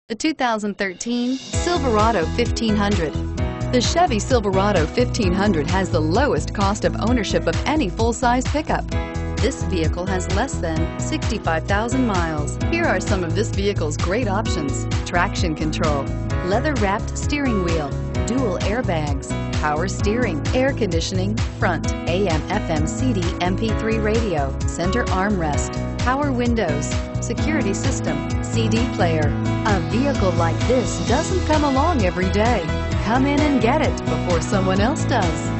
The 2013 Silverado 1500. The Chevy Silverado 1500 has the lowest cost of ownership of any full-size pickup. This vehicle has less than 65,000 miles. Here are some of this vehicle's great options: traction control, leather-wrapped steering wheel, dual airbags, power steering, air conditioning, front, AM/FM CD MP3 radio, center armrest, power windows, security system, CD player. A vehicle like this doesn't come along every day. Come in and get it before someone else does.